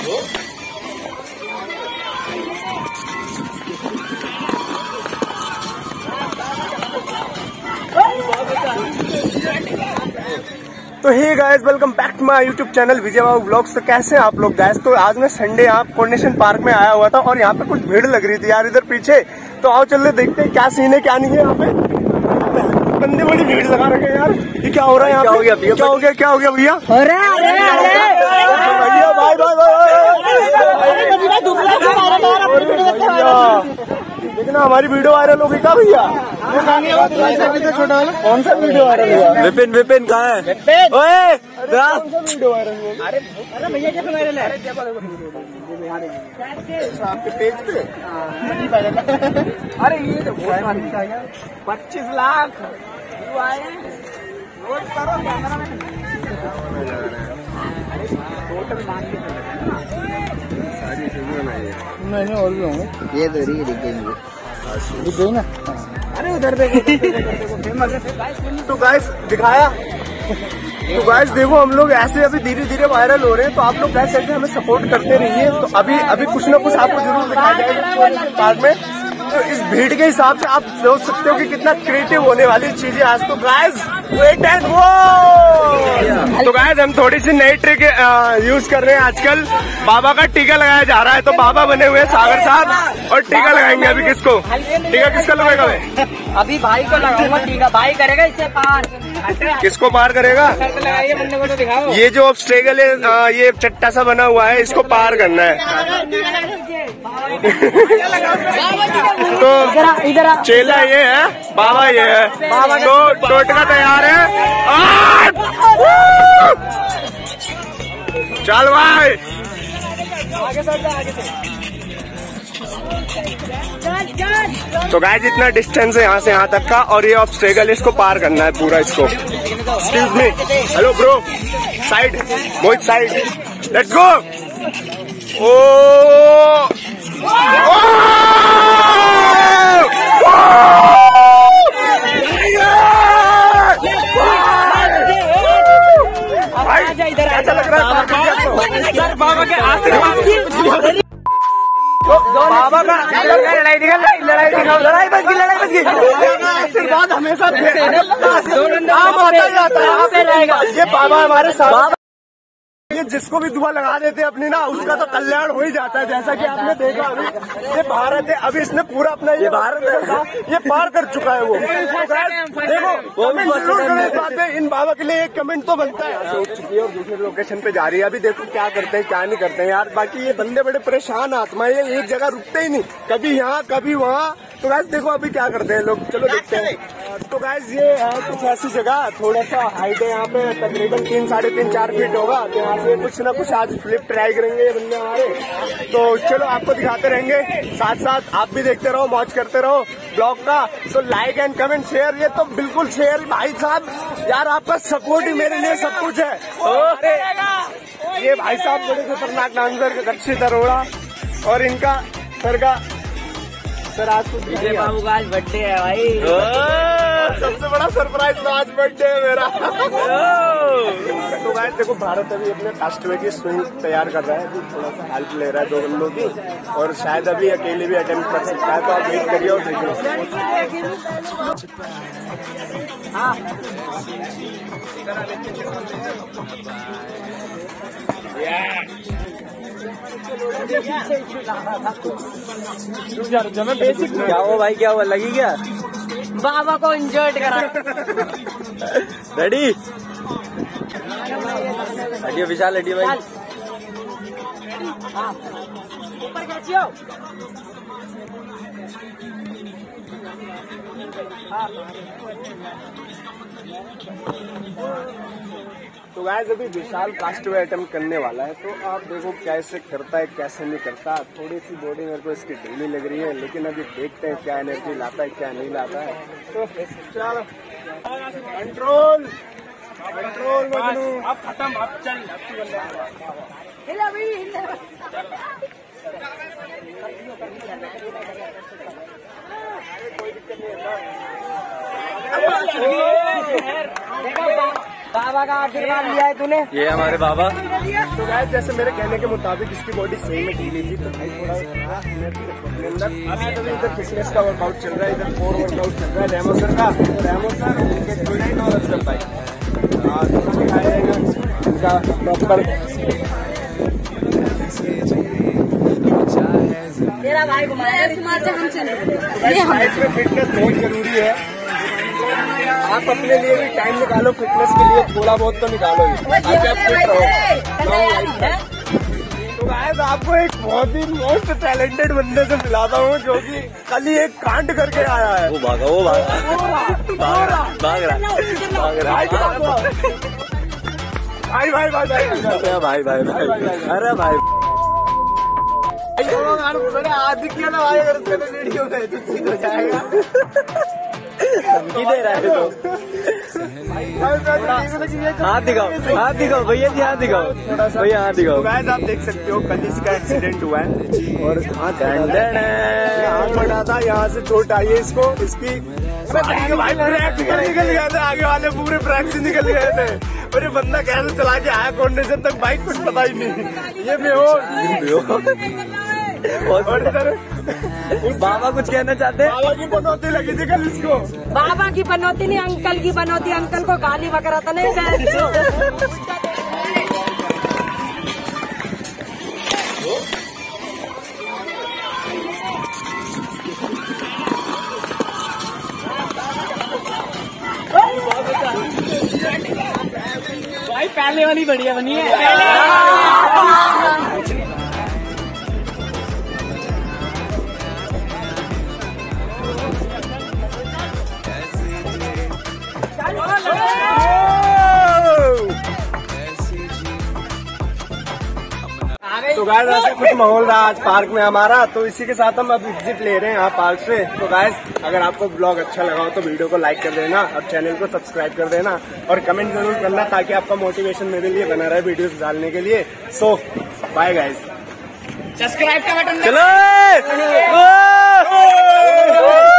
तो hey guys, welcome back to my YouTube channel Vijay Babu blogs. तो कैसे हैं आप लोग गाइस? तो आज मैं संडे यहाँ कोऑर्डिनेशन पार्क में आया हुआ था और यहाँ पे कुछ भीड़ लग रही थी यार इधर पीछे। तो आओ चल देखते हैं क्या सीन है क्या नहीं है यहाँ पे। बंदे बड़ी भीड़ लगा रखे हैं यार। ये क्या हो रहा है यहाँ पे? क्या हो गया भैया? लेकिन हमारी वीडियो वायरल हो गई क्या भैया? कौन सा वीडियो वायरल हुआ? विपिन कहाँ है? ओए कौन सा वीडियो वायरल हुआ? अरे भैया कैसे वायरल है? आपके पेज पे? अरे ये 25 लाख टोटल सारी नहीं और भी होंगे। ये तो दिख गई ना। अरे उधर देखो तो गाइस दिखाया। तो गाइस देखो हम लोग ऐसे अभी धीरे धीरे वायरल हो रहे हैं। तो आप लोग गाइस ऐसे हमें सपोर्ट करते रहिए। तो अभी कुछ ना कुछ आपको जरूर दिखाया जाएगा बाद में। तो इस भीड़ के हिसाब से आप सोच सकते हो कि कितना क्रिएटिव होने वाली चीजें आज। तो गाइस वेट एंड वो। तो गाइस हम थोड़ी सी नई ट्रिक यूज कर रहे हैं आजकल। बाबा का टीका लगाया जा रहा है। तो बाबा बने हुए हैं सागर साहब और टीका लगाएंगे अभी। किसको टीका किसका लगेगा? अभी भाई को लगाऊंगा टीका। भाई करेगा इससे पार। किसको पार करेगा? बंदे को तो दिखाओ। ये जो ऑब्स्टेकल है ये चट्टा सा बना हुआ है, इसको पार करना है। तो चेला ये है, बाबा ये है। तो टोटका तैयार है। चल भाई तो गाइस इतना डिस्टेंस है यहाँ से यहाँ तक का और ये ऑब्स्टेकल इसको पार करना है पूरा इसको। Excuse me, hello bro, side Mohit side, let's go. Oh ऐसा लग रहा है बाबा के आशीर्वाद की। बाबा का लड़ाई बच गई। आशीर्वाद हमेशा होता जाता है। ये बाबा हमारे साथ, ये जिसको भी दुआ लगा देते हैं अपनी ना, उसका तो कल्याण हो ही जाता है। जैसा कि आपने देखा अभी ये भारत है, अभी इसने पूरा अपना ये भारत ये पार कर चुका है वो। देखो इन बाबा के लिए एक कमेंट तो बनता है। उठ चुकी है और दूसरे लोकेशन पे जा रही है। अभी देखो क्या करते हैं क्या नहीं करते हैं यार। बाकी ये बंदे बड़े परेशान आत्मा है, ये एक जगह रुकते ही नहीं, कभी यहाँ कभी वहाँ। तो गाइस देखो अभी क्या करते हैं लोग, चलो देखते हैं। तो गाइस ये है कुछ ऐसी जगह, थोड़ा सा हाइट है यहाँ पे, तकरीबन 3, 3.5, 4 फीट होगा। तो यहाँ से कुछ ना कुछ आज फ्लिप ट्राई करेंगे ये बंदे हमारे। तो चलो आपको दिखाते रहेंगे, साथ साथ आप भी देखते रहो, मौज करते रहो ब्लॉग का। So like and comment share, ये तो बिल्कुल शेयर भाई साहब यार, आपका सपोर्ट ही मेरे लिए सब कुछ है। ये भाई साहब बड़े खतरनाक डांसर रक्षित अरोड़ा और इनका सर का सर आज तो विजय बाबू का आज बर्थडे है भाई। सबसे बड़ा सरप्राइज तो आज बर्थडे है मेरा। तो गाइस देखो भारत अभी अपने कास्टवे की स्विंग तैयार कर रहा है, थोड़ा सा हेल्प ले रहा है 2 बंदों की और शायद अभी अकेले भी अटेम्प्ट कर सकता है। तो आप वेट करिए और देखिए। क्या हुआ भाई, क्या हुआ, लगी क्या? बाबा को एंजॉय करा। रेडी? हटियो विशाल, हटियो भाई। ऊपर खींचियो। तो गाइस अभी विशाल कास्टवे अटेम्प्ट करने वाला है। तो आप देखो कैसे करता है कैसे नहीं करता। थोड़ी सी बॉडी मेरे को इसकी ढीली लग रही है, लेकिन अभी देखते हैं क्या एनर्जी लाता है क्या नहीं लाता है। तो चलो कंट्रोल कंट्रोल अब खत्म, अब चल हिला भी कोई दिक्कत नहीं है। बाबा का आशीर्वाद लिया है तूने। ये हमारे बाबा। तो गाइस जैसे मेरे कहने के मुताबिक इसकी बॉडी सही में ढीली थी, तो भाई थोड़ा अंदर अभी इधर फिटनेस का वर्कआउट चल रहा है, इधर कोर वर्कआउट चल रहा है रेमो सर का। रेमो सर और अफजल भाई इसका प्रॉपर तेरा भाई घुमाया लाइफ में फिटनेस बहुत जरूरी है। आप अपने लिए भी टाइम निकालो फिटनेस के लिए, थोड़ा बहुत तो निकालो ही ताकि आप फिट रहो। तो गाइस आपको एक बहुत ही मोस्ट टैलेंटेड बंदे से मिलाता हूँ जो कि कल ही एक कांड करके आया है। वो भाग रहा भाई भाई भाई भाई भाई भाई अरे भाई आदि किया ना भाई, अगर उसके वीडियो में तो ठीक हो जाएगा। धमकी दे रहा है तो हाथ दिखाओ भैया जी, हाथ दिखाओ भैया, हाथ दिखाओ। गाइस आप देख सकते हो कल इसका एक्सीडेंट हुआ है और हाथ बढ़ा था, यहाँ से चोट आई है इसको। इसकी भाई ब्रेक निकल गए थे, आगे वाले पूरे ब्रेक से निकल गए थे और ये बंदा कैसे चला के आया कंडीशन तक बाइक, कुछ पता ही नहीं। ये बेहोश और इधर बाबा कुछ कहना चाहते हैं? बाबा की बनौती लगी थी कल इसको। बाबा की बनौती नहीं, अंकल की बनौती। अंकल को गाली वगैरह तो नहीं भाई पहले वाली बढ़िया बनी है। तो गाइस ऐसे कुछ माहौल रहा आज पार्क में हमारा, तो इसी के साथ हम अब एग्जिट ले रहे हैं यहाँ पार्क से। तो गाइस अगर आपको ब्लॉग अच्छा लगा हो तो वीडियो को लाइक कर देना और चैनल को सब्सक्राइब कर देना और कमेंट जरूर करना ताकि आपका मोटिवेशन मेरे लिए बना रहे वीडियोस डालने के लिए। सो बाय गाइस, सब्सक्राइब का बटन चलो।